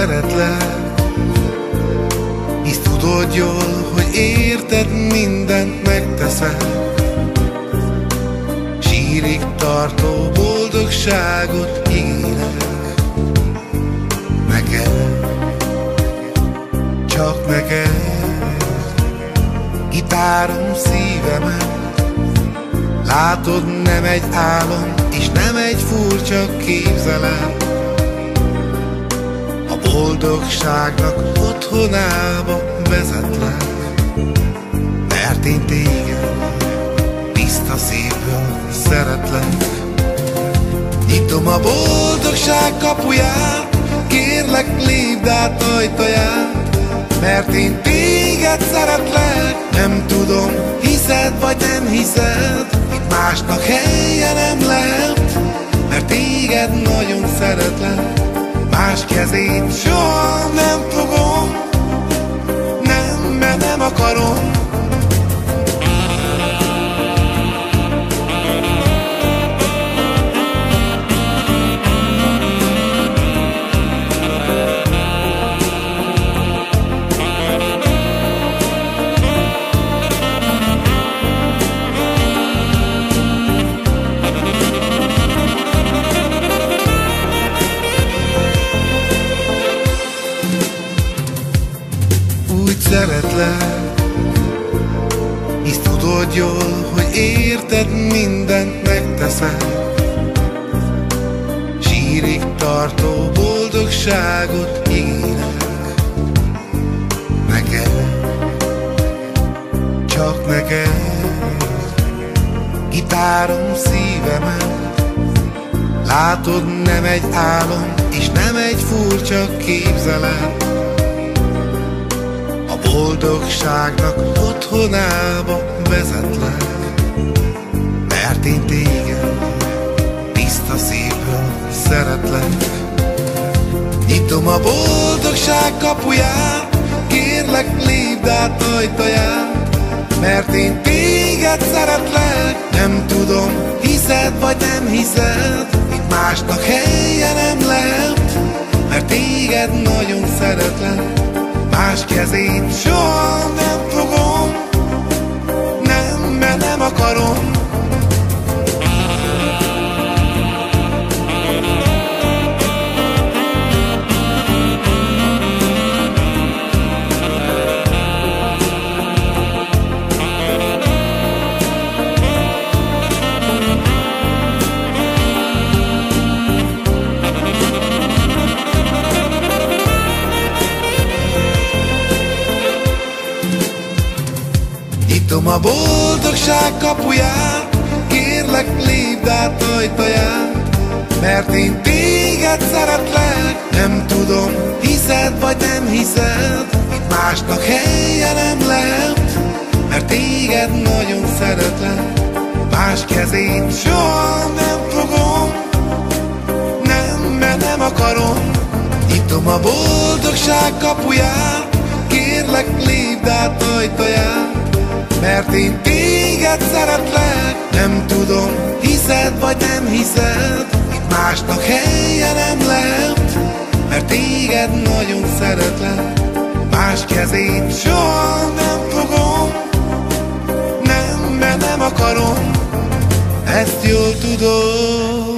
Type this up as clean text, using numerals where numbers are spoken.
szeretlek, hisz tudod jól, hogy érted, mindent megteszek. Sírig tartó boldogságot ígérek neked, csak neked. Gitárom szívemet, látod, nem egy álom, és nem egy furcsa képzelet. A boldogságnak otthonába vezetlek, mert én téged tiszta szívből szeretlek. Nyitom a boldogság kapuját, kérlek, lépd át ajtaját, mert én téged szeretlek. Nem tudom, hiszed vagy nem hiszed, itt másnak helye nem lehet, mert téged nagyon szeretlek. Más kezét soha nem fogom, nem, mert nem akarom. Úgy szeretlek, hisz tudod jól, hogy érted, mindent megteszek. Sírig tartó boldogságot ígérek neked, csak neked. Gitárom szívemet, látod, nem egy álom, és nem egy furcsa képzelet. A boldogságnak otthonába vezetlek, mert én téged tiszta szívből szeretlek. Nyitom a boldogság kapuját, kérlek, lépd át ajtaját, mert én téged szeretlek. Nem tudom, hiszed vagy nem hiszed, itt másnak helye nem lehet, mert téged nagyon szeretlek. Más kezét soha nem fogom, nem, mert nem akarom. Nyitom a boldogság kapuját, kérlek, lépd át ajtaját, mert én téged szeretlek. Nem tudom, hiszed vagy nem hiszed, itt másnak helye nem lehet, mert téged nagyon szeretlek. Más kezét soha nem fogom, nem, mert nem akarom. Nyitom a boldogság kapuját, kérlek, lépd át ajtaját, mert én téged szeretlek. Nem tudom, hiszed vagy nem hiszed, itt másnak helye nem lehet, mert téged nagyon szeretlek. Más kezét soha nem fogom, nem, mert nem akarom, ezt jól tudom.